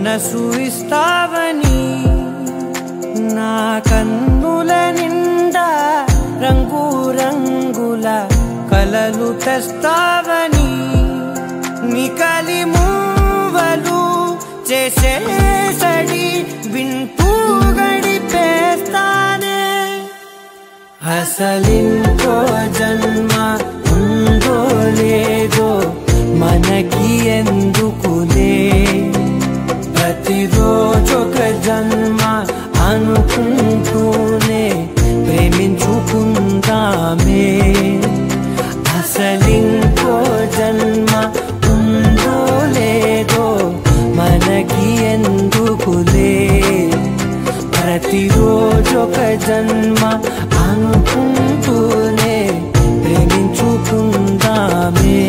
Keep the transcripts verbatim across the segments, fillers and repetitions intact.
మనసు ఇస్తావని నా కన్నుల నిండా రంగు రంగుల కలలు తెస్తావని నికలి మూవలు చేసే సడి వింటూ గడిపేస్తానే అసలింకో జన్మ ఉందో లేదో మనకి ఎందుకులే ప్రతిరోజొక జన్మ అనుకుంటూనే ప్రేమించుకుందామే అసలింకో జన్మ ఉందో లేదో మనకి ఎందుకులే ప్రతిరోజొక జన్మ అనుకుంటూనే ప్రేమించుకుందామే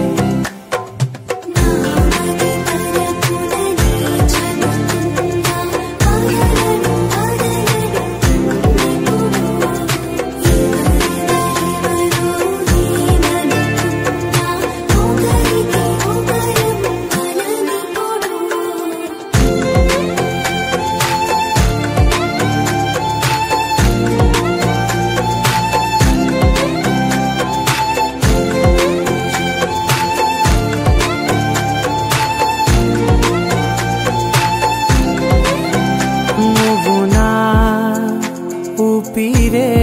ఊపిరే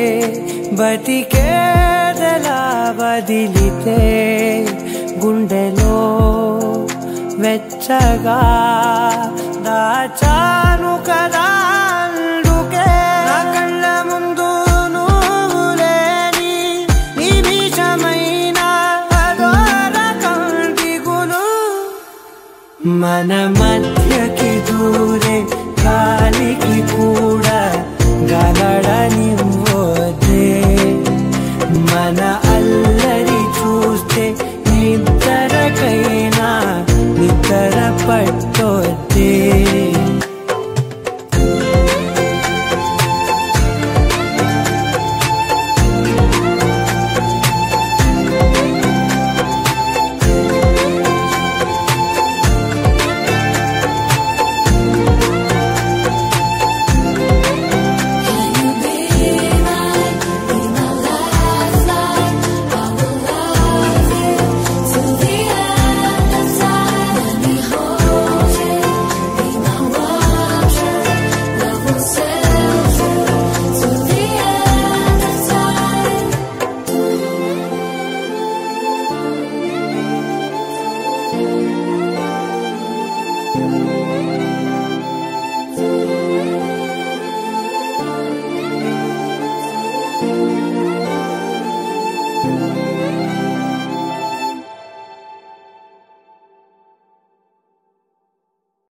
బతికేదలా వదిలితే గుండెలో వెచ్చగా దాచాను కదా అందుకే నా కళ్ళ ముందు నువ్వు లేని నిమిషమైన అదోర కంటిగులు మన మధ్యకి దూరే గాలికి కూడా